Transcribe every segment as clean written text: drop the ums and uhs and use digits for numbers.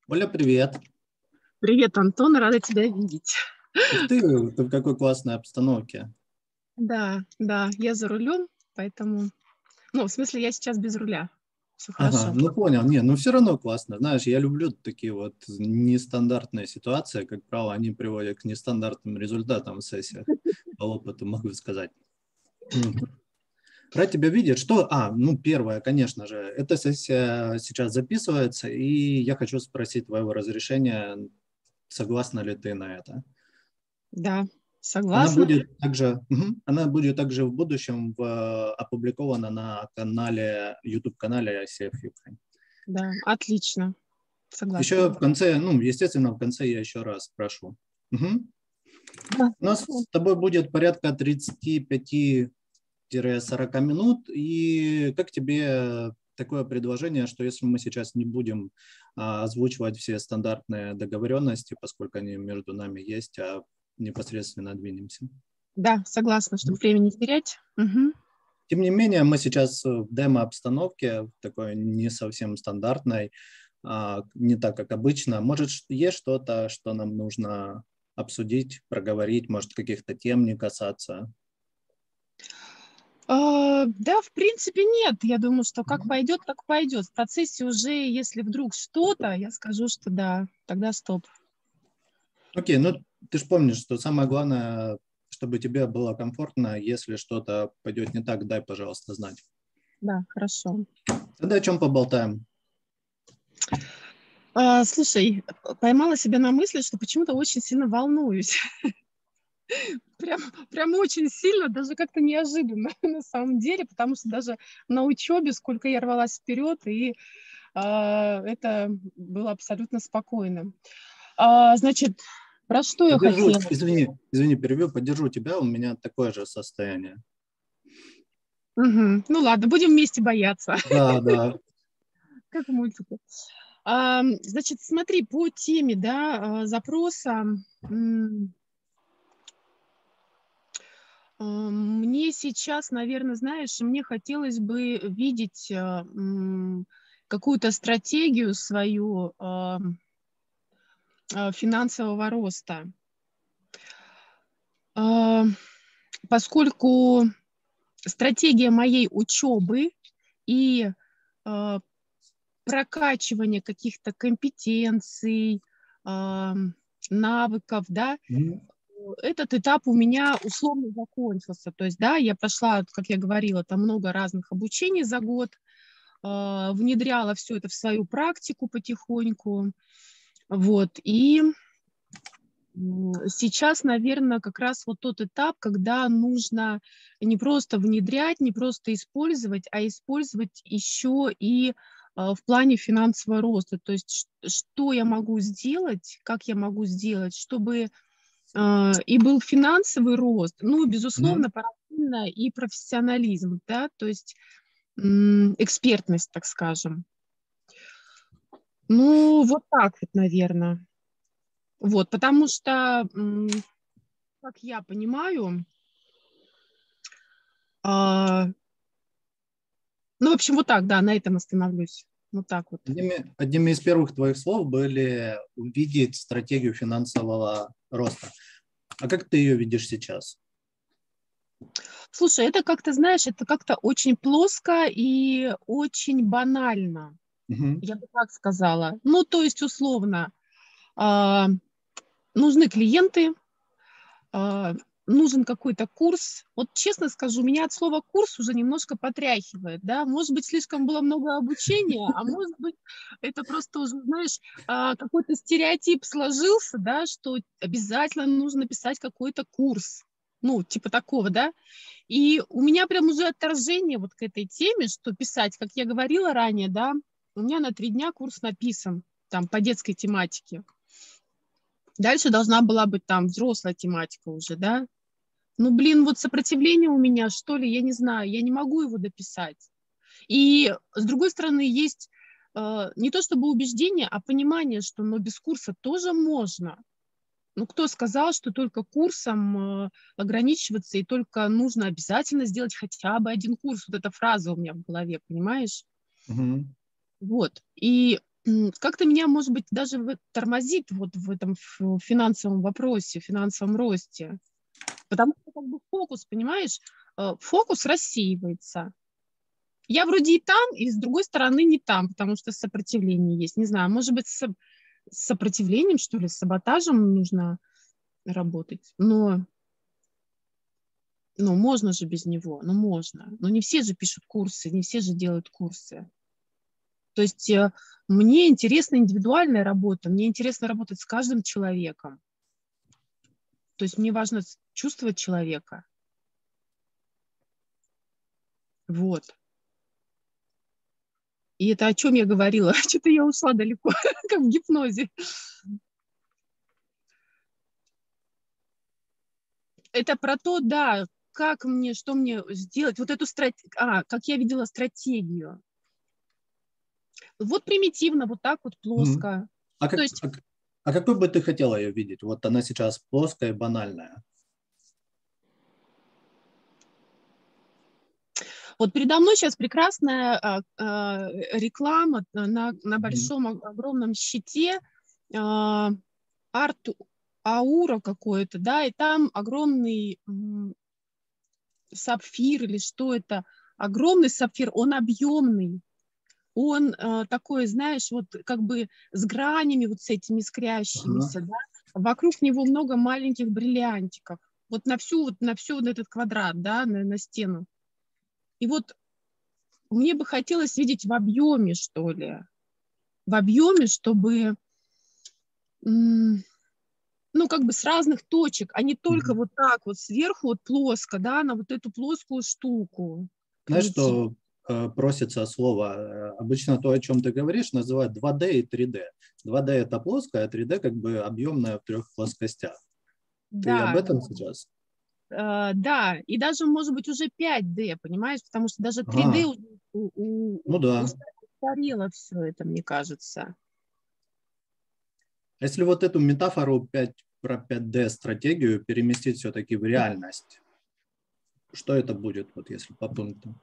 Оля, привет. Привет, Антон, рада тебя видеть. Ух ты в какой классной обстановке. Да, я за рулем, поэтому... Ну, в смысле, я сейчас без руля. Все Ага, хорошо. ну понял. Не, ну все равно классно. Знаешь, я люблю такие вот нестандартные ситуации. Как правило, они приводят к нестандартным результатам в сессиях. По опыту могу сказать. М. Рад тебя видеть. Ну, первое, конечно же, эта сессия сейчас записывается, и я хочу спросить твоего разрешения, согласна ли ты на это. Да, Она согласна. будет также в будущем опубликована на канале, YouTube-канале ICF Ukraine. Да, отлично. Еще Согласна. в конце, ну, естественно, в конце я еще раз спрошу. Мгм. Да. У нас с тобой будет порядка 35-40 минут. И как тебе такое предложение, что если мы сейчас не будем озвучивать все стандартные договоренности, поскольку они между нами есть, а непосредственно двинемся? Да, согласна, чтобы время не терять. Мгм. Тем не менее, мы сейчас в демо-обстановке, такой не совсем стандартной, не так, как обычно. Может, есть что-то, что нам нужно обсудить, проговорить, может, каких-то тем не касаться? Да, в принципе, нет. Я думаю, что как пойдет, так пойдет. В процессе уже, если вдруг что-то, я скажу, что да, тогда стоп. Окей, ну ты же помнишь, что самое главное, чтобы тебе было комфортно, если что-то пойдет не так, дай, пожалуйста, знать. Да, хорошо. Тогда о чем поболтаем? Слушай, поймала себя на мысли, что почему-то очень сильно волнуюсь. Прям, прям очень сильно, даже как-то неожиданно на самом деле, потому что даже на учебе, сколько я рвалась вперед, и это было абсолютно спокойно. Значит, про что я Поддержу, хотела? извини, перебью, поддержу тебя, у меня такое же состояние. Мгм. Ну ладно, будем вместе бояться, Да, да. как в мультике. Значит, смотри, по теме, да, запроса. Мне сейчас, наверное, знаешь, мне хотелось бы видеть какую-то стратегию свою финансового роста. А, Поскольку стратегия моей учебы и а, прокачивание каких-то компетенций, навыков, да, Мгм. этот этап у меня условно закончился. То есть, да, я прошла, как я говорила, там много разных обучений за год, внедряла все это в свою практику потихоньку. Вот. И сейчас, наверное, как раз вот тот этап, когда нужно не просто внедрять, не просто использовать, а использовать еще и в плане финансового роста. То есть что я могу сделать, как я могу сделать, чтобы и был финансовый рост, ну, Мгм. безусловно, параллельно и профессионализм, да, то есть экспертность, так скажем. Ну, вот так вот, наверное. Вот, потому что, как я понимаю, а, ну, в общем, вот так, да, на этом остановлюсь. Вот так вот. Одними из первых твоих слов были увидеть стратегию финансового роста. А как ты ее видишь сейчас? Слушай, это как-то, знаешь, это как-то очень плоско и очень банально, Мгм. я бы так сказала. Ну, то есть, условно, а, нужны клиенты, а, нужен какой-то курс. Вот честно скажу, меня от слова курс уже немножко потряхивает, да, может быть, слишком было много обучения, а может быть, это просто уже, знаешь, какой-то стереотип сложился, да, что обязательно нужно писать какой-то курс, ну, типа такого, да, и у меня прям уже отторжение вот к этой теме, что писать, как я говорила ранее, да, у меня на 3 дня курс написан, там, по детской тематике. Дальше должна была быть там взрослая тематика уже, да. Ну, блин, вот сопротивление у меня, что ли, я не знаю, я не могу его дописать. И, с другой стороны, есть не то чтобы убеждение, а понимание, что но без курса тоже можно. Ну, кто сказал, что только курсом ограничиваться и только нужно обязательно сделать хотя бы один курс? Вот эта фраза у меня в голове, понимаешь? Мгм. Вот. И как-то меня, может быть, даже тормозит вот в этом финансовом вопросе, финансовом росте. Потому что как бы фокус, понимаешь, фокус рассеивается. Я вроде и там, и с другой стороны не там, потому что сопротивление есть. Не знаю, может быть, с сопротивлением, что ли, с саботажем нужно работать. Но можно же без него, можно. Но не все же пишут курсы, не все же делают курсы. То есть мне интересна индивидуальная работа, мне интересно работать с каждым человеком. То есть мне важно чувствовать человека. Вот. И это о чем я говорила? Что-то я ушла далеко, как в гипнозе. Это про то, да, как мне, что мне сделать, вот эту стратегию, как я видела стратегию. Вот примитивно, вот так вот Мгм. плоско. А, То как, есть а, а какой бы ты хотела ее видеть? Вот она сейчас плоская и банальная. вот передо мной сейчас прекрасная реклама на Мгм. большом, огромном щите, арт аура какое-то, да, и там огромный сапфир или что это, огромный сапфир, он объемный, он такой, знаешь, вот как бы с гранями вот с этими Ага. искрящимися, да, вокруг него много маленьких бриллиантиков, вот на всю вот этот квадрат, да, на стену. И вот мне бы хотелось видеть в объеме, что ли, в объеме, чтобы, ну, как бы с разных точек, а не только Мгм. вот так вот сверху, вот плоско, да, на вот эту плоскую штуку. Знаешь, Примитив. что просится слово? Обычно то, о чем ты говоришь, называют 2D и 3D. 2D это плоское, а 3D как бы объемное в трех плоскостях. Ты об Да, этом сейчас? да, и даже, может быть, уже 5D, понимаешь, потому что даже 3D Ага, уже ну да. устарело все это, мне кажется. А если вот эту метафору 5, про 5D стратегию переместить все-таки в реальность, что это будет, вот если по пунктам?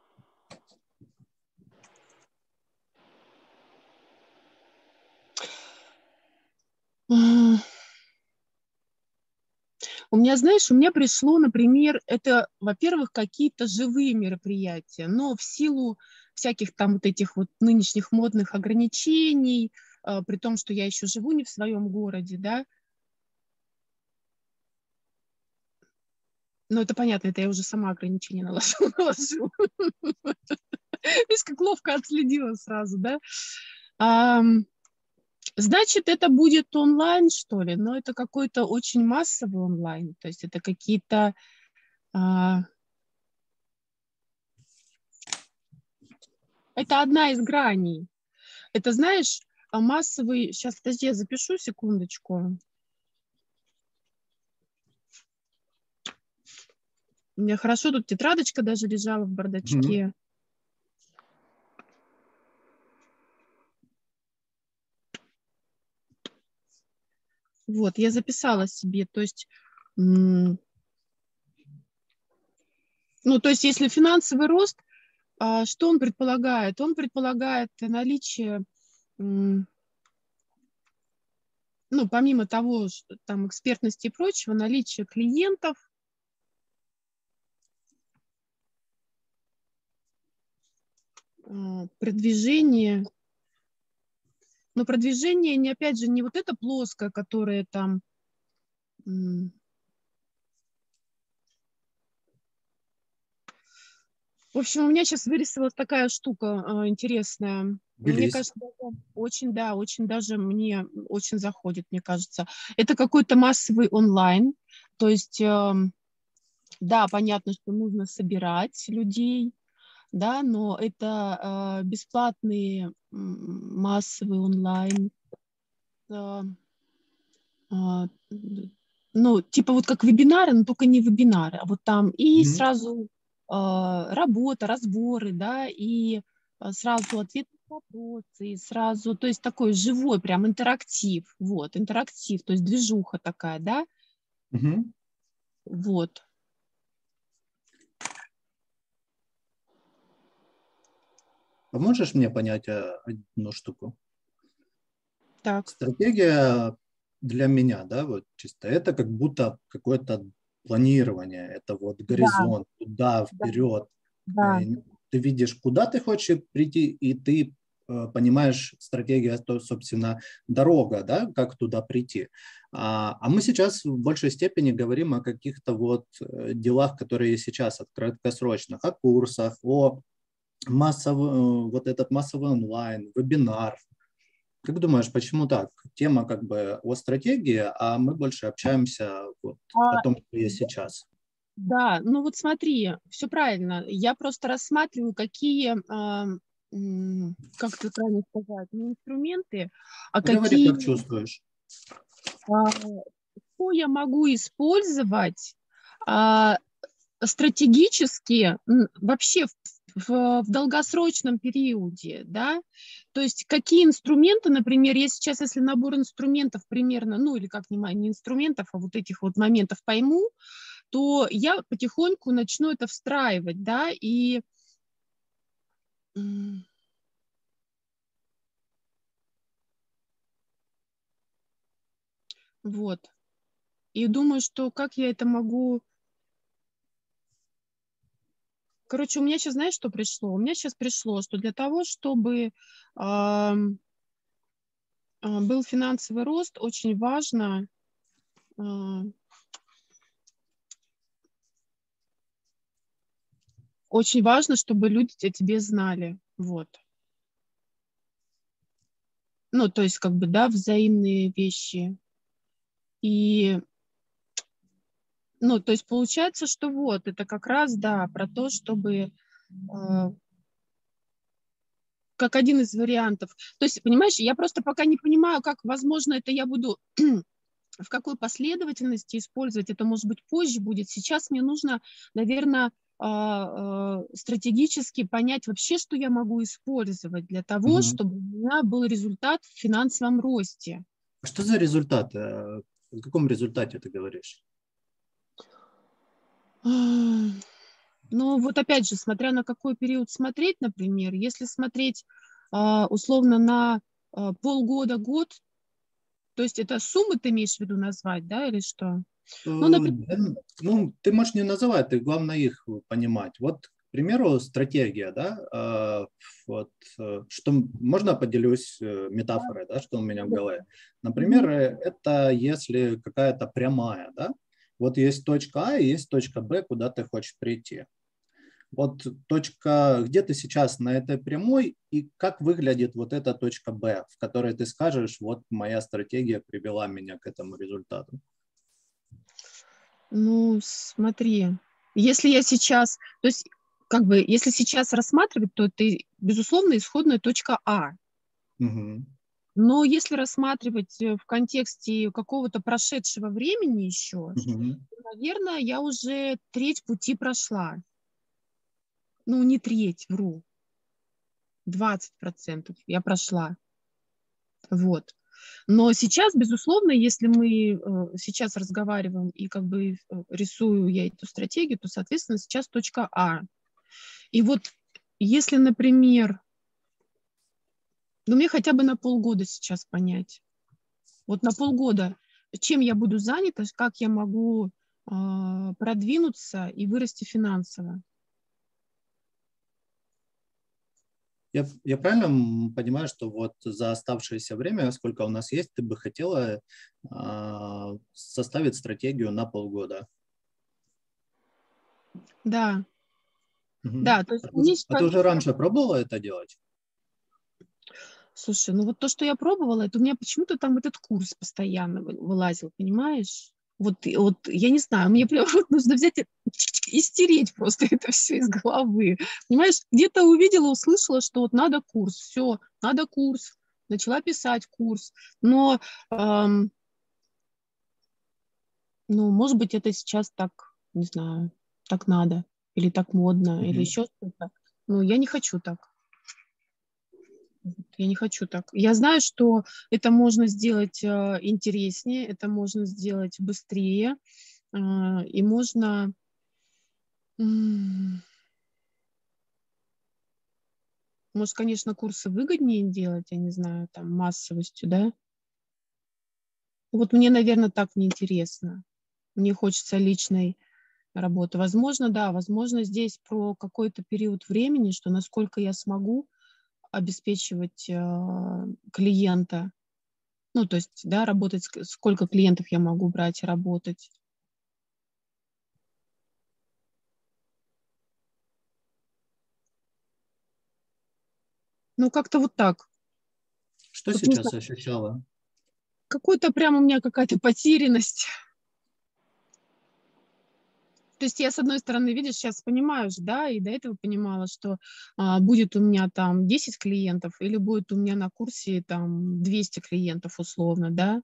У меня, знаешь, у меня пришло, например, это, во-первых, какие-то живые мероприятия, но в силу всяких там вот этих вот нынешних модных ограничений, при том, что я еще живу не в своем городе, да, ну это понятно, это я уже сама ограничения наложу. Видишь, как ловко отследила сразу, да. Значит, это будет онлайн, что ли, но это какой-то очень массовый онлайн, то есть это какие-то это одна из граней. Это, знаешь, массовый... Сейчас, подожди, я запишу секундочку. У меня хорошо тут тетрадочка даже лежала в Мгм. бардачке. Вот, я записала себе. То есть, ну, то есть, если финансовый рост, что он предполагает? Он предполагает наличие, ну, помимо того, что там экспертности и прочего, наличие клиентов, продвижение. Но продвижение не, опять же, не вот это плоское, которое там... В общем, у меня сейчас вырисовалась такая штука интересная. Мне Делись. кажется, очень, да, очень даже мне очень заходит, мне кажется. Это какой-то массовый онлайн. То есть, да, понятно, что нужно собирать людей, да, но это бесплатные массовый онлайн. Э, э, ну, типа вот как вебинары, но только не вебинары, а вот там и Мгм. сразу работа, разборы, да, и сразу ответы на вопросы, и сразу, то есть такой живой прям интерактив, вот, интерактив, то есть движуха такая, да, Мгм. вот. Поможешь мне понять одну штуку? Так, Стратегия для меня, да, вот чисто, это как будто какое-то планирование, это вот да, горизонт, туда, да, вперед. да. Э, Ты видишь, куда ты хочешь прийти, и ты понимаешь стратегия, то, собственно, дорога, да, как туда прийти. А мы сейчас в большей степени говорим о каких-то вот делах, которые сейчас, от краткосрочных, о курсах, о массовый, вот этот массовый онлайн, вебинар. Как думаешь, почему так? Тема как бы о стратегии, а мы больше общаемся вот о А, том, что есть сейчас. да, ну вот смотри, все правильно. Я просто рассматриваю, какие, как это правильно сказать, не инструменты, а Говори, какие, как чувствуешь. а, что я могу использовать а, стратегически вообще в долгосрочном периоде, да, то есть какие инструменты, например, я сейчас, если набор инструментов примерно, ну или как не инструментов, а вот этих вот моментов пойму, то я потихоньку начну это встраивать, да, и вот. И думаю, что как я это могу... Короче, у меня сейчас, знаешь, что пришло? У меня сейчас пришло, что для того, чтобы был финансовый рост, а, очень важно, чтобы люди о тебе знали. Вот. Ну, то есть, как бы, да, взаимные вещи. И, ну, то есть, получается, что вот, это как раз, да, про то, чтобы как один из вариантов. То есть, понимаешь, я просто пока не понимаю, как, возможно, это я буду в какой последовательности использовать. Это, может быть, позже будет. Сейчас мне нужно, наверное, стратегически понять вообще, что я могу использовать для того, Мгм. чтобы у меня был результат в финансовом росте. Что за результат? О каком результате ты говоришь? Ну, вот опять же, смотря на какой период смотреть, например, если смотреть условно на полгода-год, то есть это суммы ты имеешь в виду назвать, да, или что? Ну, например, Да, ну, ты можешь не называть, ты главное их понимать. Вот, к примеру, стратегия, да, вот, что можно поделюсь метафорой, да, что у меня в голове. Например, мгм. это если какая-то прямая, да, вот есть точка А и есть точка Б, куда ты хочешь прийти. Вот точка, где ты сейчас на этой прямой и как выглядит вот эта точка Б, в которой ты скажешь, вот моя стратегия привела меня к этому результату. Ну, смотри, если я сейчас, то есть, как бы, если сейчас рассматривать, то это, безусловно, исходная точка А. Мгм. Но если рассматривать в контексте какого-то прошедшего времени еще, Мгм. наверное, я уже треть пути прошла. Ну, не треть, вру, 20% я прошла. Вот. Но сейчас, безусловно, если мы сейчас разговариваем и как бы рисую я эту стратегию, то, соответственно, сейчас точка А. И вот если, например, ну, мне хотя бы на полгода сейчас понять, вот на полгода, чем я буду занята, как я могу продвинуться и вырасти финансово. Я правильно понимаю, что вот за оставшееся время, сколько у нас есть, ты бы хотела составить стратегию на полгода? Да, Мгм. да, то есть А ты, мне а ты сейчас... уже раньше пробовала это делать? Слушай, ну вот то, что я пробовала, это у меня почему-то там этот курс постоянно вылазил, понимаешь? Вот я не знаю, мне прям вот нужно взять и стереть просто это все из головы. Понимаешь, где-то увидела, услышала, что вот надо курс, все, надо курс, начала писать курс. Но, ну, может быть, это сейчас так, не знаю, так надо, или так модно, или Мгм. еще что-то. Но я не хочу так. Я не хочу так. Я знаю, что это можно сделать интереснее, это можно сделать быстрее, и можно, может, конечно, курсы выгоднее делать, я не знаю, там, массовостью, да. Вот мне, наверное, так неинтересно. Мне хочется личной работы. Возможно, да, возможно, здесь про какой-то период времени, что насколько я смогу обеспечивать клиента. Ну, то есть, да, работать, сколько клиентов я могу брать и работать. Ну, как-то вот так. Что Вот не сейчас знаю, ощущала? какой-то прям у меня какая-то потерянность. То есть я, с одной стороны, видишь, сейчас понимаю же, да, и до этого понимала, что будет у меня там 10 клиентов или будет у меня на курсе там 200 клиентов условно, да.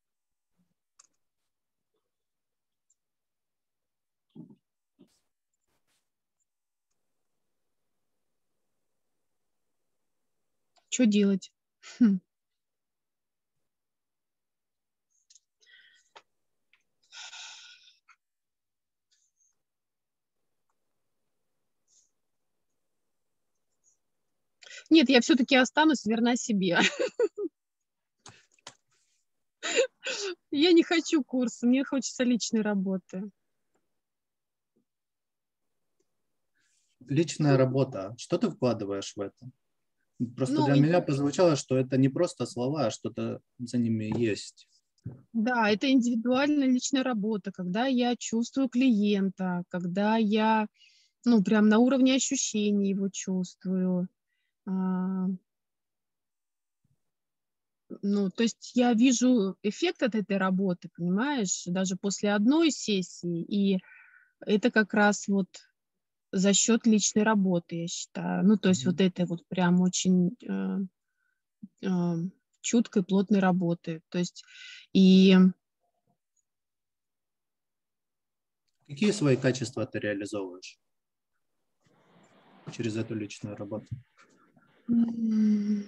Что делать? Хм. Нет, я все-таки останусь верна себе. Я не хочу курса, мне хочется личной работы. Личная работа. Что ты вкладываешь в это? Просто Ну, для меня прозвучало, что это не просто слова, а что-то за ними есть. да, это индивидуальная личная работа, когда я чувствую клиента, когда я, ну, прям на уровне ощущений его чувствую. А, Ну, то есть я вижу эффект от этой работы, понимаешь, даже после одной сессии, и это как раз вот за счет личной работы, я считаю. Ну, то есть вот Мгм. этой вот прям очень э, чуткой, плотной работы. То есть и Какие свои качества ты реализовываешь через эту личную работу? м,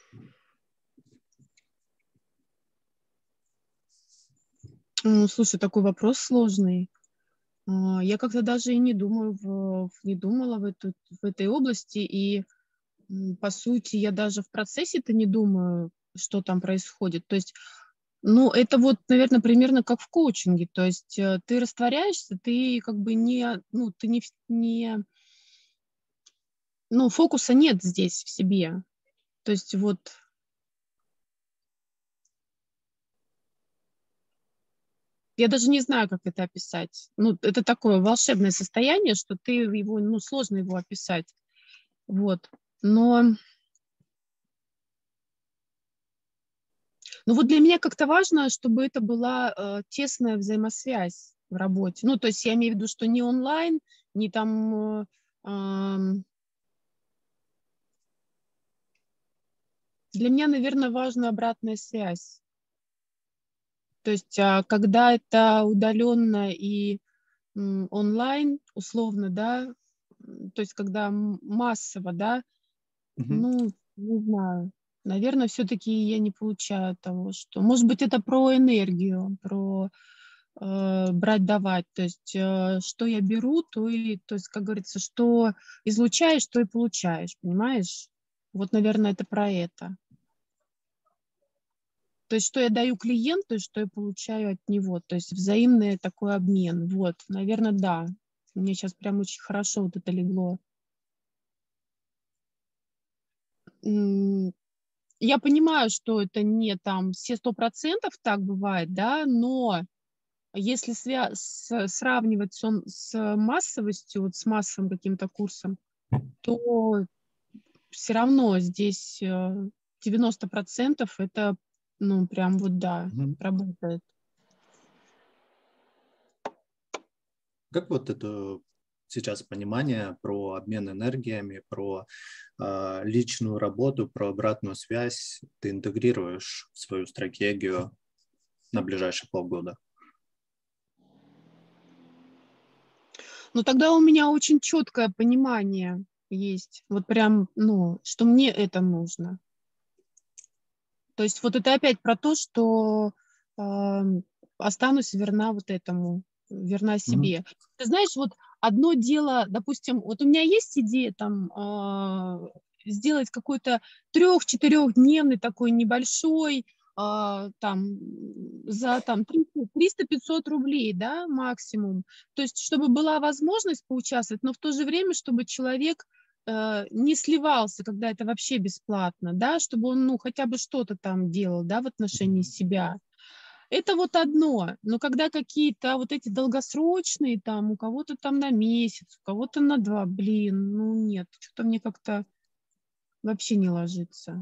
слушай, такой вопрос сложный. Я как-то даже и не думаю, не думала в этой области, и по сути я даже в процессе-то не думаю, что там происходит. То есть ну, это вот, наверное, примерно как в коучинге. То есть ты растворяешься, ты как бы не, ну, ты не, ну, фокуса нет здесь в себе. То есть вот я даже не знаю, как это описать. Ну, это такое волшебное состояние, что ты его, ну, сложно его описать. Вот. Но, ну, вот для меня как-то важно, чтобы это была тесная взаимосвязь в работе. Ну, то есть я имею в виду, что не онлайн, не там для меня, наверное, важна обратная связь. То есть, когда это удаленно и онлайн, условно, да, то есть, когда массово, да, Мгм. ну, не знаю, наверное, все-таки я не получаю того, что, может быть, это про энергию, про брать-давать, то есть, что я беру, то есть, как говорится, что излучаешь, то и получаешь, понимаешь? Вот, наверное, это про это. То есть, что я даю клиенту и что я получаю от него. То есть взаимный такой обмен. Вот, наверное, да. Мне сейчас прям очень хорошо вот это легло. Я понимаю, что это не там все 100% так бывает, да, но если сравнивать с массовостью, вот с массовым каким-то курсом, то все равно здесь 90% это, ну, прям вот да, Мгм. работает. Как вот это сейчас понимание про обмен энергиями, про личную работу, про обратную связь ты интегрируешь в свою стратегию на ближайшие полгода? Ну, тогда у меня очень четкое понимание есть. Вот прям, ну, что мне это нужно. То есть вот это опять про то, что останусь верна вот этому, верна Мгм. себе. Ты знаешь, вот одно дело, допустим, вот у меня есть идея там сделать какой-то 3-4-дневный такой небольшой там за там 300-500 рублей, да, максимум. То есть, чтобы была возможность поучаствовать, но в то же время, чтобы человек не сливался, когда это вообще бесплатно, да, чтобы он, ну, хотя бы что-то там делал, да, в отношении себя. Это вот одно, но когда какие-то вот эти долгосрочные, там, у кого-то там на месяц, у кого-то на 2, блин, ну нет, что-то мне как-то вообще не ложится.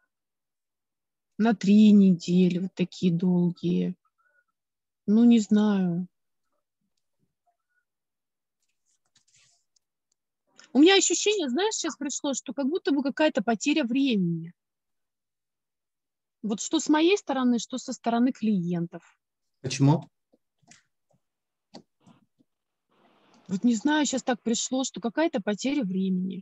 На 3 недели, вот такие долгие. Ну, не знаю. У меня ощущение, знаешь, сейчас пришло, что как будто бы какая-то потеря времени. Вот что с моей стороны, что со стороны клиентов. Почему? Вот не знаю, сейчас так пришло, что какая-то потеря времени.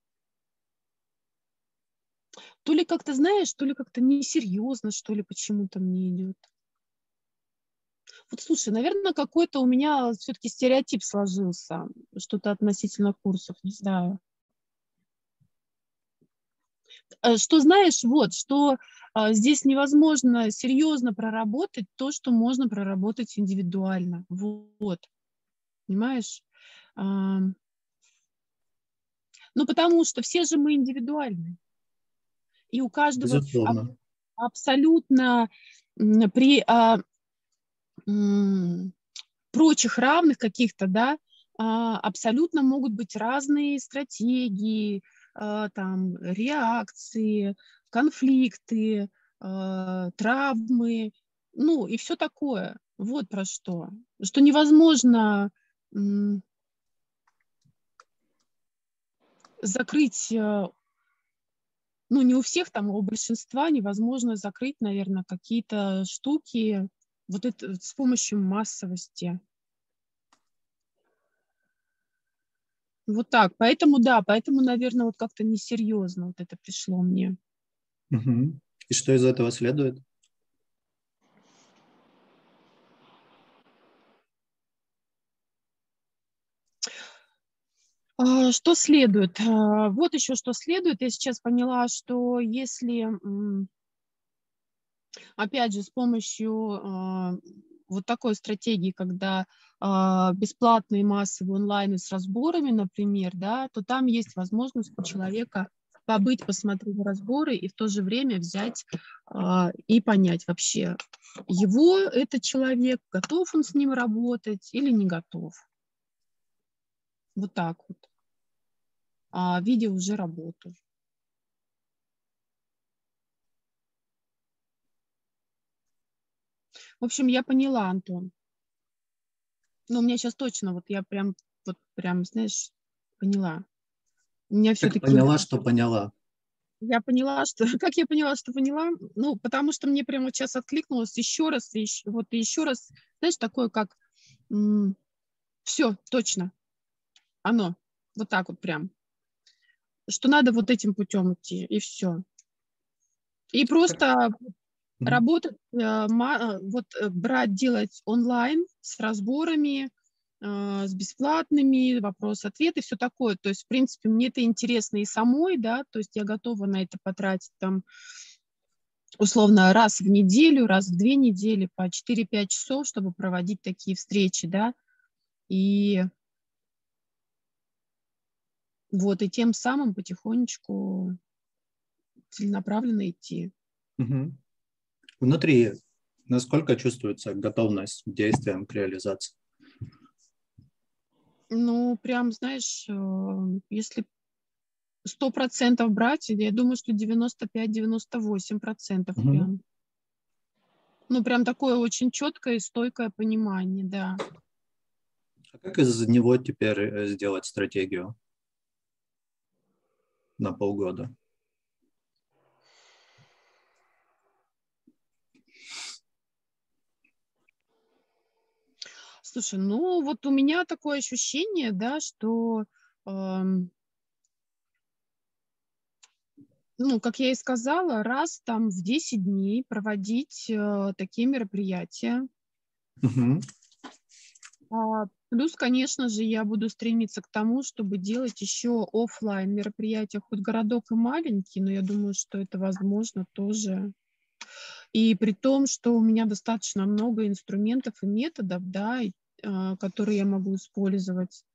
То ли как-то, знаешь, то ли как-то несерьезно, что ли, почему-то мне идет. Вот слушай, наверное, какой-то у меня все-таки стереотип сложился, что-то относительно курсов, не знаю. Что знаешь, вот, что здесь невозможно серьезно проработать то, что можно проработать индивидуально. Вот, понимаешь? Ну, потому что все же мы индивидуальны. И у каждого Безусловно. абсолютно при прочих равных каких-то, да, абсолютно могут быть разные стратегии, там, реакции, конфликты, травмы, ну и все такое. Вот про что. Что невозможно закрыть, ну не у всех там, а у большинства невозможно закрыть, наверное, какие-то штуки вот это с помощью массовости. Вот так. Поэтому, да, поэтому, наверное, вот как-то несерьезно вот это пришло мне. Угу. И что из этого следует? Что следует? Вот еще что следует. Я сейчас поняла, что если, опять же, с помощью вот такой стратегии, когда бесплатные массовые онлайны с разборами, например, да, то там есть возможность у человека побыть, посмотреть разборы и в то же время взять и понять вообще, его этот человек, готов он с ним работать или не готов. Вот так вот. Видя уже работу. В общем, я поняла, Антон. Ну, у меня сейчас точно, вот я прям, знаешь, поняла. У меня Как все-таки... поняла, что поняла? Я поняла, что... Как я поняла, что поняла? Ну, потому что мне прямо вот сейчас откликнулось еще раз, и еще раз, знаешь, такое как... Все, точно. Оно. Вот так вот прям. Что надо вот этим путем идти, и все. И просто работать, брать, делать онлайн с разборами, с бесплатными, вопрос-ответ и все такое. То есть, в принципе, мне это интересно и самой, да, то есть я готова на это потратить там условно раз в неделю, раз в 2 недели по 4-5 часов, чтобы проводить такие встречи, да, и вот, и тем самым потихонечку целенаправленно идти. Угу. Внутри насколько чувствуется готовность к действиям, к реализации? Ну, прям, знаешь, если 100% брать, я думаю, что 95-98% Угу. прям. Ну, прям такое очень четкое и стойкое понимание, да. А как из него теперь сделать стратегию на полгода? Слушай, ну вот у меня такое ощущение, да, что, ну, как я и сказала, раз там в 10 дней проводить такие мероприятия. Угу. Плюс, конечно же, я буду стремиться к тому, чтобы делать еще офлайн мероприятия, хоть городок и маленький, но я думаю, что это возможно тоже. И при том, что у меня достаточно много инструментов и методов, да, которые я могу использовать.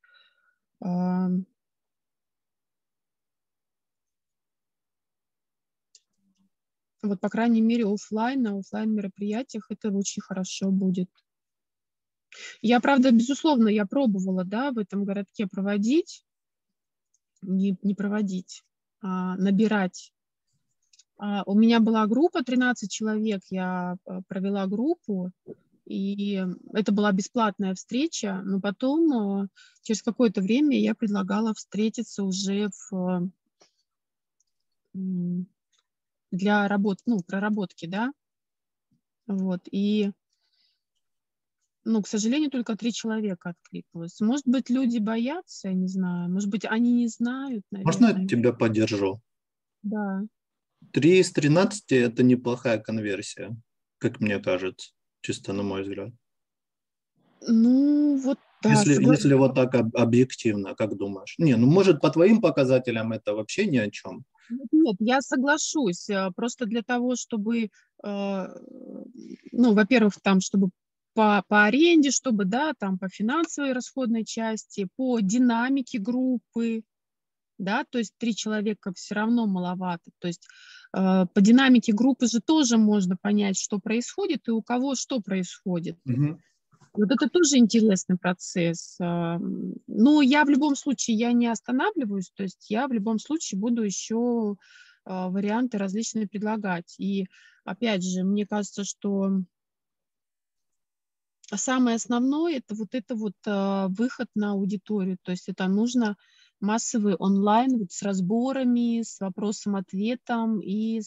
Вот, по крайней мере, на офлайн мероприятиях это очень хорошо будет. Я, правда, безусловно, я пробовала, да, в этом городке проводить, не проводить, набирать. У меня была группа 13 человек, я провела группу, и это была бесплатная встреча, но потом, через какое-то время, я предлагала встретиться уже для проработки, да, вот, и, к сожалению, только 3 человека откликнулось. Может быть, люди боятся, я не знаю, может быть, они не знают, Можно я наверное. тебя поддержу? Да. 3 из 13 – это неплохая конверсия, как мне кажется, чисто на мой взгляд. Ну, вот, да, Если вот так объективно, как думаешь? Не, может, по твоим показателям это вообще ни о чем. Нет, я соглашусь. Просто для того, чтобы, во-первых, там, чтобы по аренде, чтобы, да, там, по финансовой расходной части, по динамике группы, да, то есть 3 человека все равно маловато. То есть по динамике группы же тоже можно понять, что происходит и у кого что происходит. Угу. Вот это тоже интересный процесс. Но я в любом случае, я не останавливаюсь, то есть я в любом случае буду еще варианты различные предлагать. И опять же, мне кажется, что самое основное это вот выход на аудиторию, то есть это нужно массовый онлайн вот с разборами, с вопросом-ответом и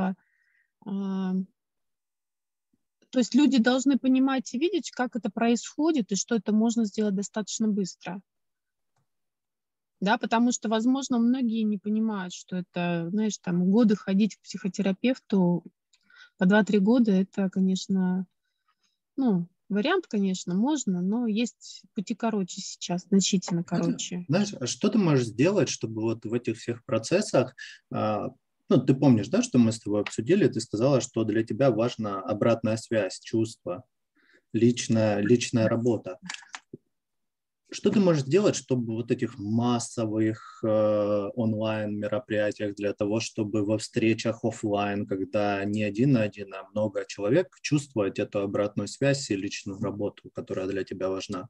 то есть люди должны понимать и видеть, как это происходит, и что это можно сделать достаточно быстро. Да, потому что, возможно, многие не понимают, что это, знаешь, там годы ходить к психотерапевту по 2-3 года, это, конечно, вариант, конечно, можно, но есть пути короче сейчас, значительно короче. Знаешь, а что ты можешь сделать, чтобы вот в этих всех процессах, ты помнишь, да, что мы с тобой обсудили, ты сказала, что для тебя важна обратная связь, чувства, личная работа. Что ты можешь сделать, чтобы вот этих массовых онлайн мероприятиях для того, чтобы во встречах офлайн, когда не один на один, а много человек, чувствовать эту обратную связь и личную работу, которая для тебя важна?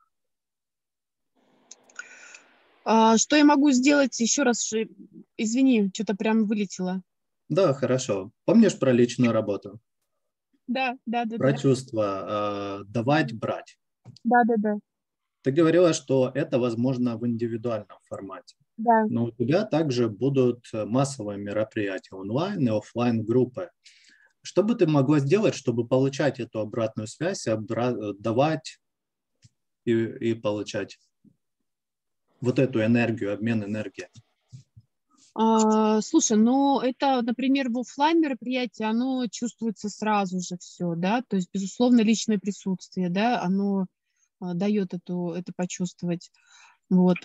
Что я могу сделать? Еще раз, извини, что-то прям вылетело. Да, хорошо. Помнишь про личную работу? Да. Про чувства, давать, брать. Да. Ты говорила, что это возможно в индивидуальном формате. Да. Но у тебя также будут массовые мероприятия, онлайн и офлайн группы. Что бы ты могла сделать, чтобы получать эту обратную связь, давать и получать вот эту энергию, обмен энергией? Слушай, это, например, в офлайн мероприятии, оно чувствуется сразу же все, да, то есть, безусловно, личное присутствие, да, оно дает это почувствовать. Вот.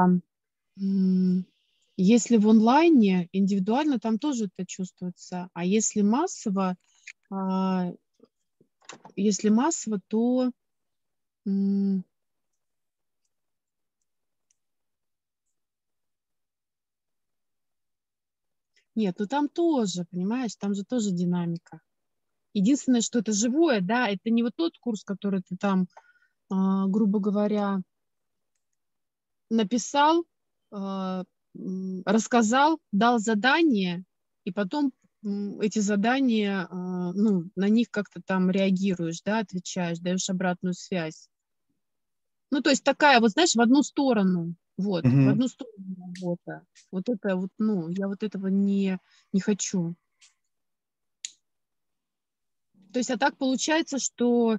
Если в онлайне, индивидуально, там тоже это чувствуется. А если массово, то нет, там тоже, понимаешь, там же тоже динамика. Единственное, что это живое, да, это не вот тот курс, который ты там, грубо говоря, написал, рассказал, дал задание, и потом эти задания, на них как-то там реагируешь, да, отвечаешь, даешь обратную связь. То есть такая, вот знаешь, в одну сторону, вот, в одну сторону работа. Вот это вот, я вот этого не хочу. То есть, а так получается, что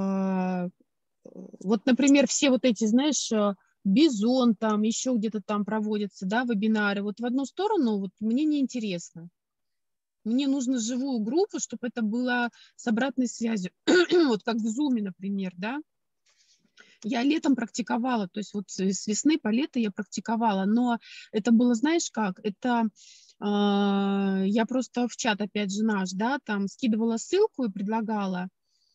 вот, например, все вот эти, знаешь, Бизон там, еще где-то там проводятся, да, вебинары. Вот в одну сторону вот мне неинтересно. Мне нужно живую группу, чтобы это было с обратной связью. Вот как в Zoom, например, да. Я летом практиковала, то есть вот с весны по лето я практиковала, но это было, знаешь как, это Я просто в чат, опять же, наш, да, там скидывала ссылку и предлагала.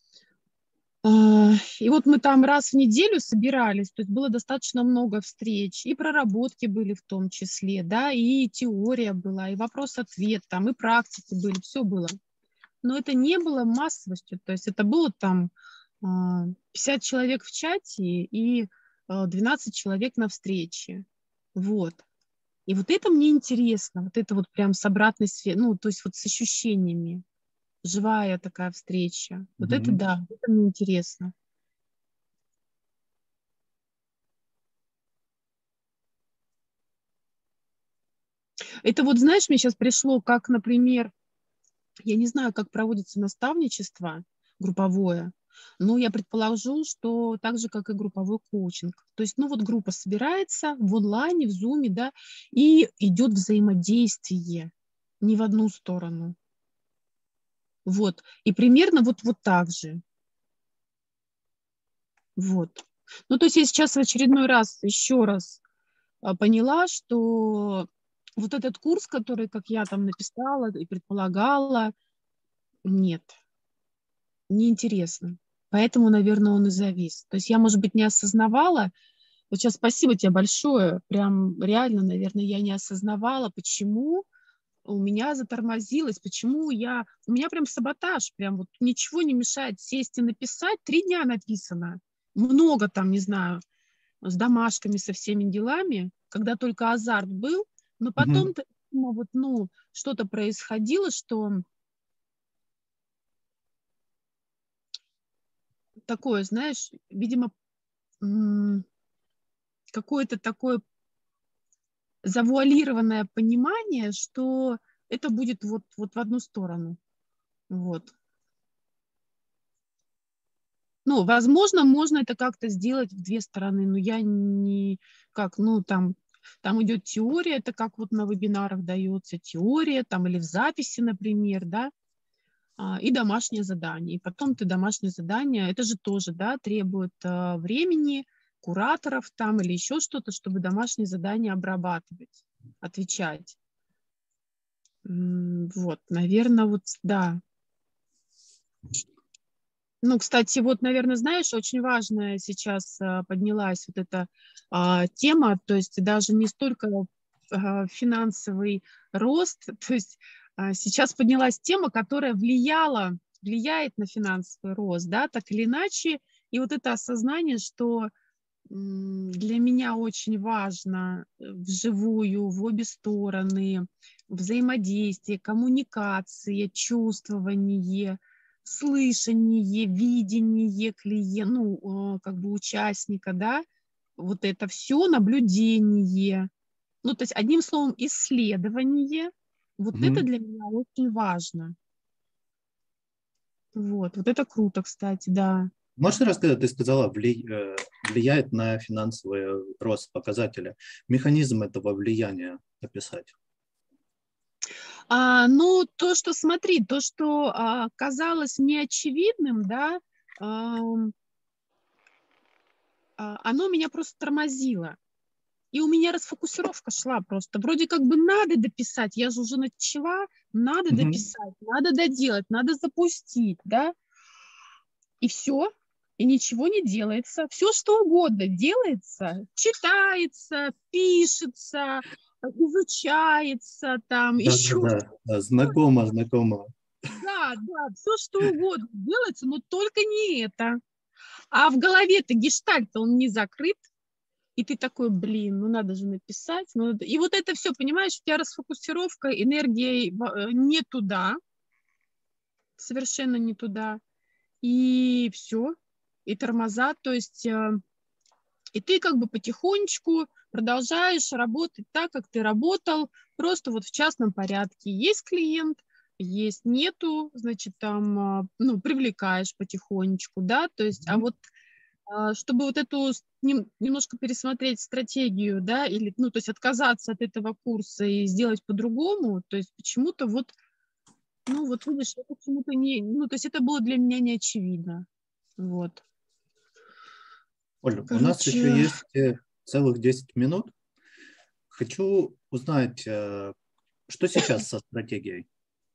И вот мы там раз в неделю собирались, то есть было достаточно много встреч, и проработки были в том числе, да, и теория была, и вопрос-ответ там, и практики были, все было. Но это не было массовостью, то есть это было там 50 человек в чате и 12 человек на встрече, вот. И вот это мне интересно, вот это вот прям с обратной связью, ну, то есть вот с ощущениями, живая такая встреча, вот это Мгм. да, это мне интересно. Это вот, знаешь, мне сейчас пришло, как, например, я не знаю, как проводится наставничество групповое, но я предположу, что так же, как и групповой коучинг. То есть, ну вот группа собирается в онлайне, в зуме, да, и идет взаимодействие не в одну сторону. Вот. И примерно вот так же. Вот. Ну, то есть я сейчас в очередной раз, еще раз поняла, что вот этот курс, который, как я там написала и предполагала, нет, неинтересно. Поэтому, наверное, он и завис. То есть я, может быть, не осознавала. Вот сейчас спасибо тебе большое. Прям реально, наверное, я не осознавала, почему у меня затормозилось, почему я... У меня прям саботаж, прям вот ничего не мешает сесть и написать. 3 дня написано. Много там, не знаю, с домашками, со всеми делами, когда только азарт был. Но Мгм. потом-то, вот, ну, что-то происходило, что такое, знаешь, видимо, какое-то такое завуалированное понимание, что это будет вот в одну сторону. Вот. Ну, возможно, можно это как-то сделать в 2 стороны, но я не как, ну, там идет теория, это как вот на вебинарах дается теория, там или в записи, например, да, и домашнее задание. И потом ты домашнее задание, это же тоже, да, требует времени, кураторов там или еще что-то, чтобы домашнее задание обрабатывать, отвечать. Вот, наверное, вот, да. Ну, кстати, вот, наверное, знаешь, очень важная сейчас поднялась вот эта тема, то есть даже не столько финансовый рост, то есть сейчас поднялась тема, которая влияет на финансовый рост, да, так или иначе, и вот это осознание, что для меня очень важно вживую, в обе стороны, взаимодействие, коммуникация, чувствование, слышание, видение клиента, ну, как бы участника, да, вот это все наблюдение. Ну, то есть, одним словом, исследование, вот это Мгм. для меня очень важно. Вот это круто, кстати, да. Можешь рассказать, ты сказала, влияет на финансовый рост показателя. Механизм этого влияния описать. Ну, то, что, смотри, то, что казалось неочевидным, да, оно меня просто тормозило. И у меня расфокусировка шла просто. Вроде как бы надо дописать, я же уже начала, надо Мгм. дописать, надо доделать, надо запустить, да, и все, и ничего не делается. Все, что угодно делается, читается, пишется, изучается, там, еще Да-да-да, да, знакомо, знакомо. да, все что угодно делается, но только не это. А в голове-то гештальт, он не закрыт, и ты такой, блин, ну надо же написать. И вот это все, понимаешь, у тебя расфокусировка, энергия не туда, совершенно не туда. И все, и тормоза, то есть, и ты как бы потихонечку продолжаешь работать так, как ты работал, просто вот в частном порядке. Есть клиент, есть, нету, значит, там, ну, привлекаешь потихонечку, да, то есть, а Мгм. вот чтобы вот эту немножко пересмотреть стратегию, да, или, ну, то есть отказаться от этого курса и сделать по-другому, то есть почему-то вот, ну, вот видишь, это почему-то не, ну, то есть это было для меня не очевидно, вот. Оль, у нас еще Короче, есть целых 10 минут. Хочу узнать, Что сейчас со стратегией?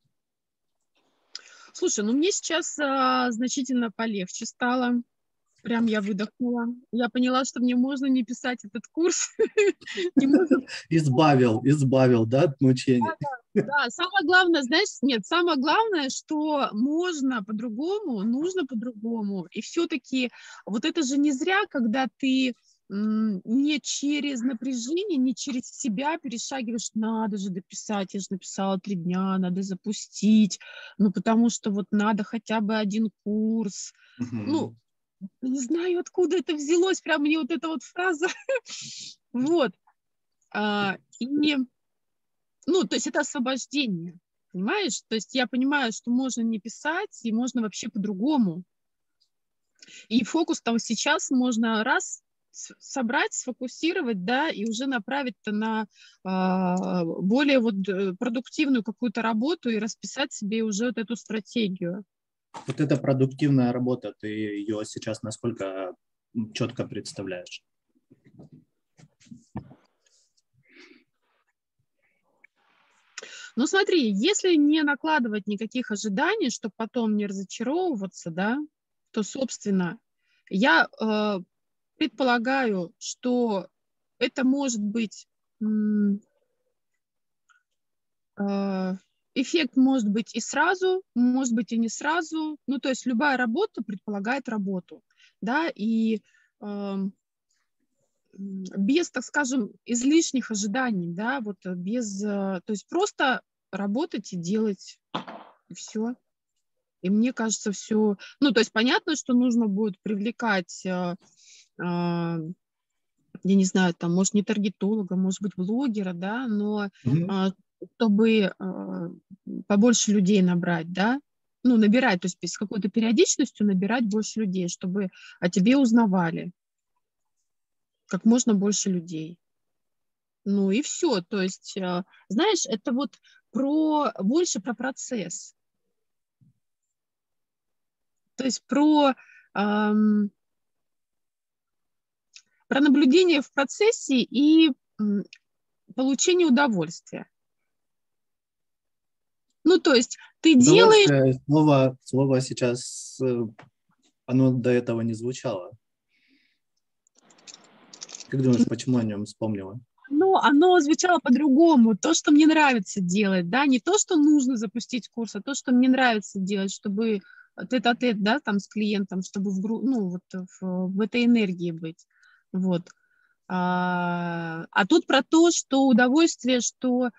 Слушай, ну мне сейчас значительно полегче стало. Прям я выдохнула. Я поняла, что мне можно не писать этот курс. Не можно. Избавил, да, от мучений? Да, самое главное, знаешь, нет, самое главное, что можно по-другому, нужно по-другому. И все-таки вот это же не зря, когда ты не через напряжение, не через себя перешагиваешь, надо же дописать, я же написала 3 дня, надо запустить, ну потому что вот надо хотя бы 1 курс. Ну, не знаю, откуда это взялось, прям мне вот эта вот фраза. Вот. И, ну, то есть это освобождение, понимаешь? То есть я понимаю, что можно не писать, и можно вообще по-другому. И фокус там сейчас можно раз собрать, сфокусировать, да, и уже направить-то на более вот продуктивную какую-то работу и расписать себе уже вот эту стратегию. Вот эта продуктивная работа, ты ее сейчас насколько четко представляешь? Ну, смотри, если не накладывать никаких ожиданий, чтобы потом не разочаровываться, да, то, собственно, я предполагаю, что это может быть эффект может быть и сразу, может быть и не сразу. Ну, то есть любая работа предполагает работу, да, и без, так скажем, излишних ожиданий, да, вот без, то есть просто работать и делать, и все. И мне кажется, все, ну, то есть понятно, что нужно будет привлекать, я не знаю, там, может, не таргетолога, может быть, блогера, да, но чтобы побольше людей набрать, да, ну, набирать, то есть с какой-то периодичностью набирать больше людей, чтобы о тебе узнавали как можно больше людей. Ну и все, то есть, знаешь, это вот больше про процесс, то есть про наблюдение в процессе и получение удовольствия. Ну, то есть ты делаешь... Удовольствие, слово сейчас, оно до этого не звучало. Как думаешь, почему о нем вспомнила? Оно звучало по-другому. То, что мне нравится делать, да, не то, что нужно запустить курс, а то, что мне нравится делать, чтобы тет-а-тет, да, там с клиентом, чтобы в этой энергии быть. Вот. А тут про то, что удовольствие, что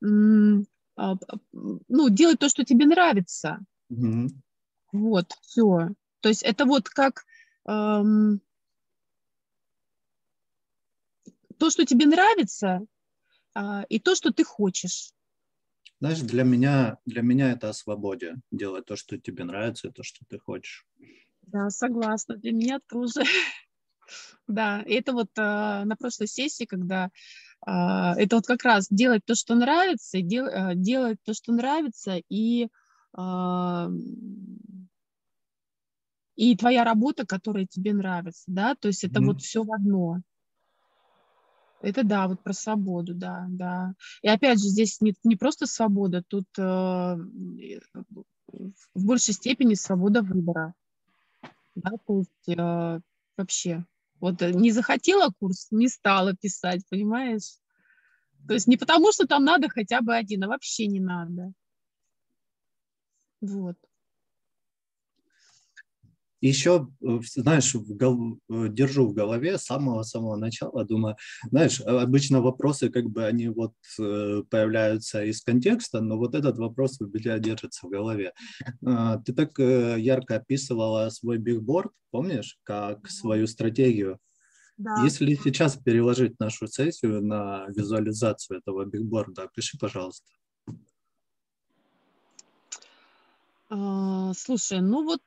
делать то, что тебе нравится. Вот, все. То есть это вот как то, что тебе нравится, и то, что ты хочешь. Знаешь, для меня это о свободе. Делать то, что тебе нравится, и то, что ты хочешь. Да, согласна. Для меня тоже. Да, и это вот на прошлой сессии, когда это вот как раз делать то, что нравится, делать то, что нравится, и твоя работа, которая тебе нравится, да, то есть это вот все в одно. Это да, вот про свободу, да, да. И опять же, здесь не просто свобода, тут в большей степени свобода выбора, да, то есть вообще. Вот не захотела курс, не стала писать, понимаешь? То есть не потому, что там надо хотя бы 1, а вообще не надо. Вот. Еще, знаешь, держу в голове с самого-самого начала, думаю, знаешь, обычно вопросы, как бы, они вот появляются из контекста, но вот этот вопрос у меня держится в голове. Ты так ярко описывала свой бигборд, помнишь, как свою стратегию? Да. Если сейчас переложить нашу сессию на визуализацию этого бигборда, опиши, пожалуйста. Слушай, ну вот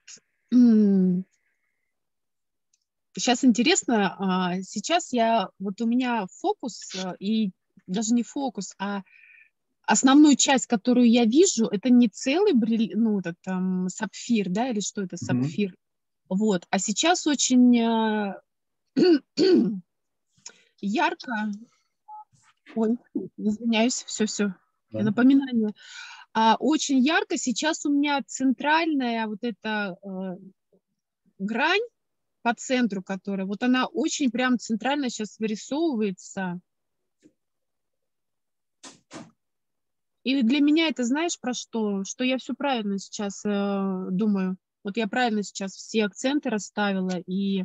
сейчас интересно, сейчас вот у меня фокус, и даже не фокус, а основную часть, которую я вижу, это не целый там сапфир, да, или что это, сапфир, вот, а сейчас очень ярко, ой, извиняюсь, все, Да. напоминание. Очень ярко сейчас у меня центральная вот эта грань по центру, которая, вот она очень прям центрально сейчас вырисовывается. И для меня это, знаешь, про что? Что я все правильно сейчас думаю. Вот я правильно сейчас все акценты расставила, и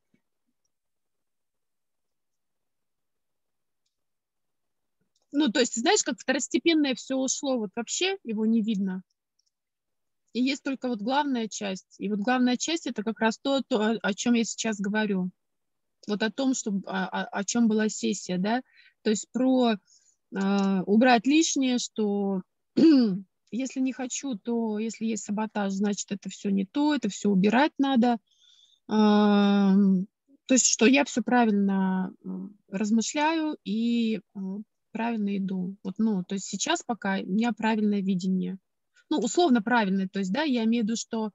ну, то есть, знаешь, как второстепенное все ушло, вот вообще его не видно. И есть только вот главная часть. И вот главная часть это как раз то, о чем я сейчас говорю. Вот о том, что, о чем была сессия, да. То есть про убрать лишнее, что если не хочу, то если есть саботаж, значит, это все не то, это все убирать надо. То есть, что я все правильно размышляю и правильно иду. Вот, ну, то есть сейчас пока у меня правильное видение. Ну, условно правильное. То есть, да, я имею в виду, что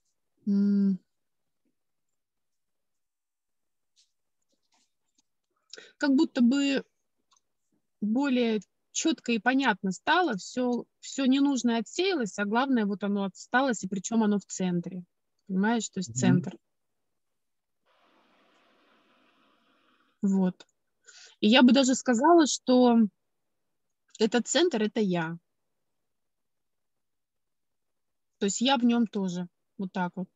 как будто бы более четко и понятно стало, все ненужное отсеялось, а главное, вот оно осталось, и причем оно в центре. Понимаешь, то есть центр. Вот. И я бы даже сказала, что этот центр – это я. То есть я в нем тоже. Вот так вот.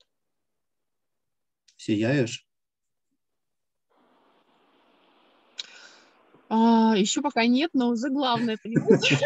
Сияешь? Еще пока нет, но уже главное, понимаете,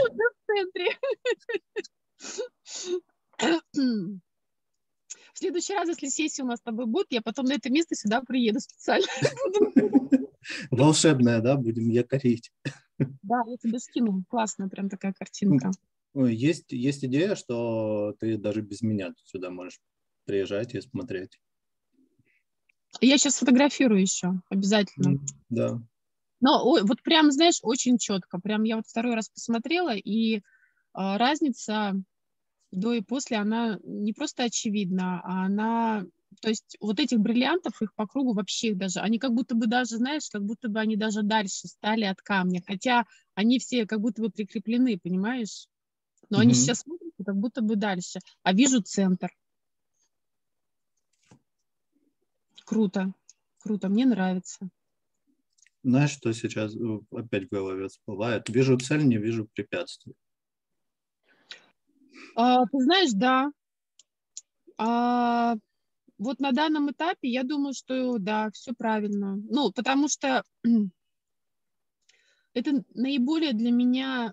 в центре. В следующий раз, если сессия у нас с тобой будет, я потом на это место сюда приеду специально. Волшебная, да, будем якорить. Да, я тебе скину. Классная прям такая картинка. Есть идея, что ты даже без меня сюда можешь приезжать и смотреть. Я сейчас фотографирую еще, обязательно. Да. Но вот прям, знаешь, очень четко. Прям я вот второй раз посмотрела, и разница до и после, она не просто очевидна, а она... То есть вот этих бриллиантов, их по кругу вообще их даже... Они как будто бы даже, знаешь, как будто бы они даже дальше стали от камня. Хотя они все как будто бы прикреплены, понимаешь? Но они сейчас смотрятся как будто бы дальше. А вижу центр. Круто. Круто. Мне нравится. Знаешь, что сейчас опять в голове всплывает? Вижу цель, не вижу препятствий. Ты знаешь, да. Вот на данном этапе я думаю, что да, все правильно. Ну, потому что это наиболее для меня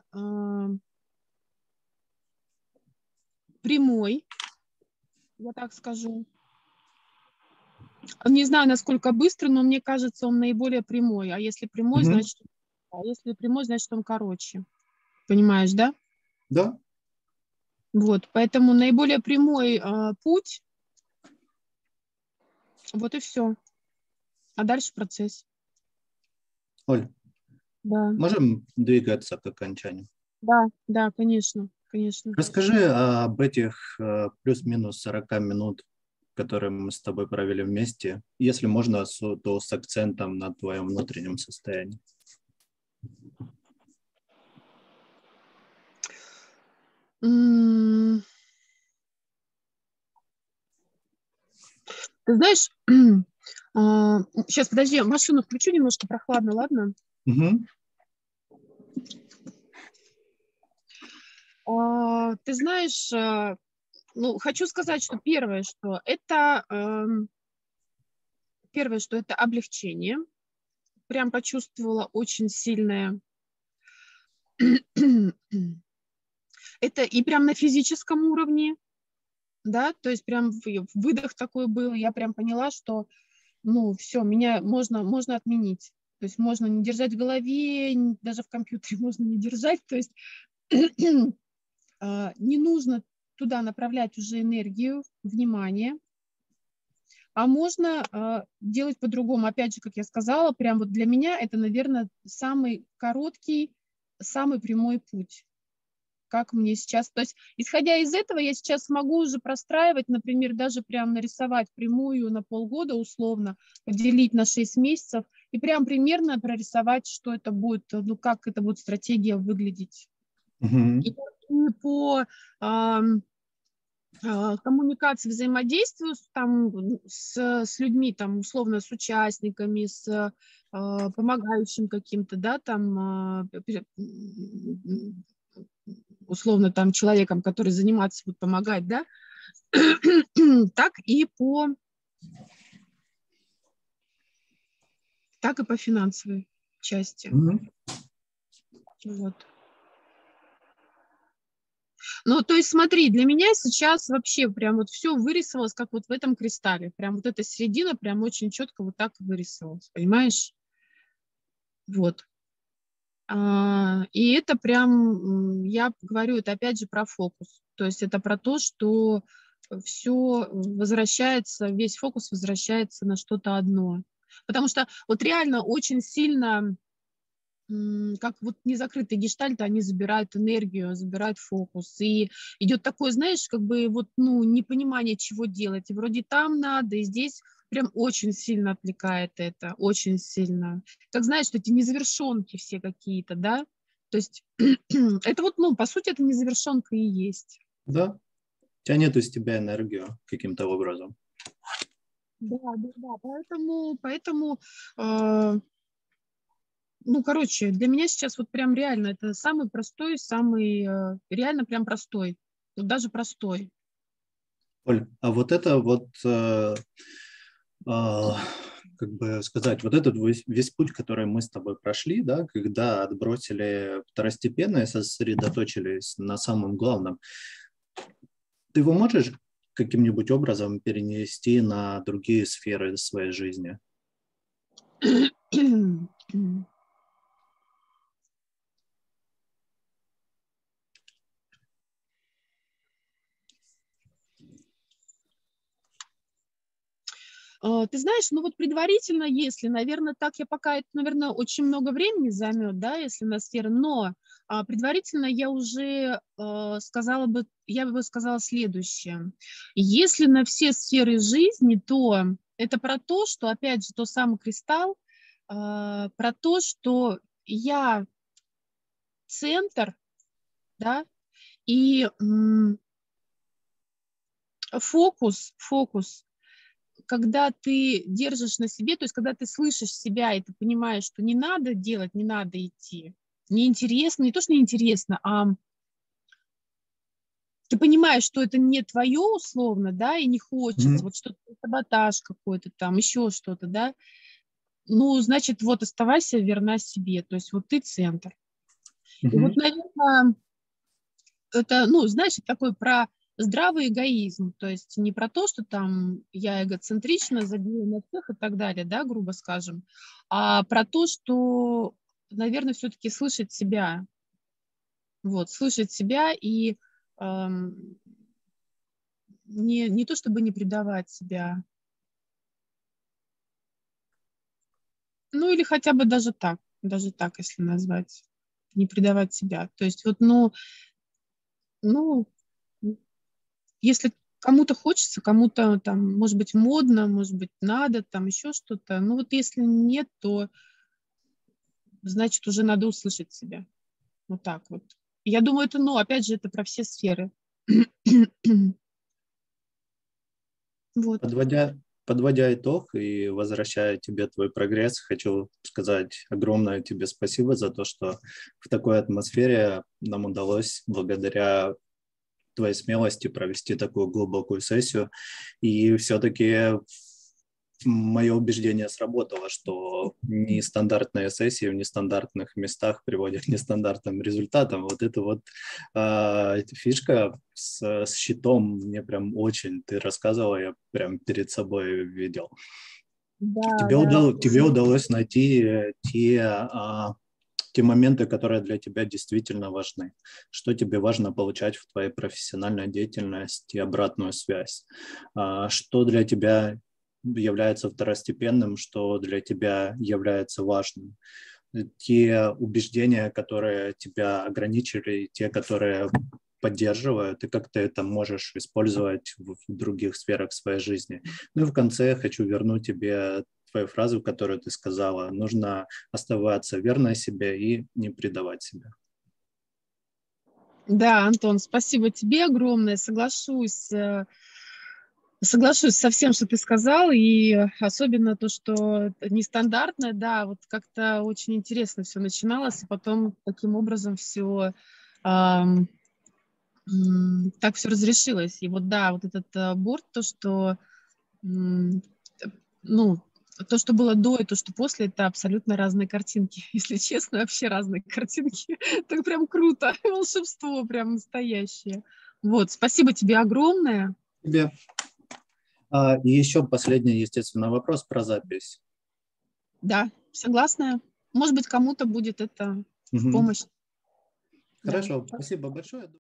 прямой, я так скажу. Не знаю, насколько быстро, но мне кажется, он наиболее прямой. А если прямой, значит он короче. Понимаешь, да? Да. Вот, поэтому наиболее прямой путь. Вот и все. А дальше процесс. Оль, Да. можем двигаться к окончанию? Да, конечно. Расскажи об этих плюс-минус 40 минут, которые мы с тобой провели вместе. Если можно, то с акцентом на твоем внутреннем состоянии. Ты знаешь, сейчас, подожди, машину включу немножко, прохладно, ладно? Ты знаешь, ну, хочу сказать, что первое, что это облегчение. Прям почувствовала очень сильное. Это и прям на физическом уровне, да, то есть прям выдох такой был, я прям поняла, что, ну, все, меня можно отменить. То есть можно не держать в голове, даже в компьютере можно не держать, то есть не нужно туда направлять уже энергию, внимание, а можно делать по-другому. Опять же, как я сказала, прям вот для меня это, наверное, самый короткий, самый прямой путь. Как мне сейчас, то есть, исходя из этого, я сейчас могу уже простраивать, например, даже прям нарисовать прямую на полгода условно, поделить на 6 месяцев и прям примерно прорисовать, что это будет, ну, как это будет стратегия выглядеть. И по коммуникации, взаимодействию там, с людьми, там, условно, с участниками, с помогающим каким-то, да, там, условно, там, человеком, который заниматься будет, помогать, да, так и по финансовой части. Вот. Ну, то есть, смотри, для меня сейчас вообще прям вот все вырисовалось, как вот в этом кристалле. Прям вот эта середина прям очень четко вот так вырисовалась, понимаешь? Вот. И это прям, я говорю, это опять же про фокус. То есть это про то, что все возвращается, весь фокус возвращается на что-то одно. Потому что вот реально очень сильно, как вот незакрытые гештальты, они забирают энергию, забирают фокус. И идет такое, знаешь, как бы вот, ну, непонимание, чего делать. И вроде там надо, и здесь прям очень сильно отвлекает это, очень сильно. Как знаешь, что эти незавершенки все какие-то, да? То есть это вот, ну, по сути, это незавершенка и есть. Да, тянет из тебя энергию каким-то образом. Да, поэтому ну, короче, для меня сейчас вот прям реально это самый простой, реально прям простой, вот даже простой. Оль, а вот это вот, как бы сказать, вот этот весь путь, который мы с тобой прошли, да, когда отбросили второстепенное, сосредоточились на самом главном, ты его можешь каким-нибудь образом перенести на другие сферы своей жизни? Ты знаешь, ну вот предварительно, если, наверное, так я пока, это, наверное, очень много времени займет, да, если на сферы, но предварительно я уже я бы сказала следующее. Если на все сферы жизни, то это про то, что, опять же, тот самый кристалл, про то, что я центр, да, и фокус, когда ты держишь на себе, то есть когда ты слышишь себя, и ты понимаешь, что не надо делать, не надо идти, неинтересно, не то, что неинтересно, а ты понимаешь, что это не твое условно, да, и не хочется, вот что-то, саботаж какой-то там, еще что-то, да, ну, значит, вот оставайся верна себе, то есть вот ты центр. И вот, наверное, это, ну, знаешь, это такой про здравый эгоизм, то есть не про то, что там я эгоцентрично забила на всех и так далее, да, грубо скажем, а про то, что, наверное, все-таки слышать себя, вот, слышать себя и не то чтобы не предавать себя, ну или хотя бы даже так, если назвать, не предавать себя. То есть вот, ну, если кому-то хочется, кому-то там, может быть, модно, может быть, надо, там еще что-то. Ну вот если нет, то значит уже надо услышать себя. Вот так вот. Я думаю, это, ну, опять же, это про все сферы. Вот. Подводя итог и возвращая тебе твой прогресс, хочу сказать огромное тебе спасибо за то, что в такой атмосфере нам удалось благодаря твоей смелости провести такую глубокую сессию. И все-таки мое убеждение сработало, что нестандартные сессии в нестандартных местах приводят к нестандартным результатам. Вот это вот эта фишка с щитом мне прям очень, ты рассказывала, я прям перед собой видел. Да, Тебе удалось найти те моменты, которые для тебя действительно важны. Что тебе важно получать в твоей профессиональной деятельности, обратную связь. Что для тебя является второстепенным, что для тебя является важным. Те убеждения, которые тебя ограничили, те, которые поддерживают, и как ты это можешь использовать в других сферах своей жизни. Ну и в конце хочу вернуть тебе твою фразу, которую ты сказала. Нужно оставаться верной себе и не предавать себя. Да, Антон, спасибо тебе огромное. Соглашусь со всем, что ты сказал, и особенно то, что нестандартное, да, вот как-то очень интересно все начиналось, и потом таким образом все так все разрешилось. И вот да, вот этот борт, то, что м, ну, то, что было до и то, что после, это абсолютно разные картинки. Если честно, вообще разные картинки. Так прям круто, волшебство прям настоящее. Вот, спасибо тебе огромное. Тебе. И еще последний, естественно, вопрос про запись. Да, согласна. Может быть, кому-то будет это в Мгм. помощь. Да. Хорошо, спасибо большое.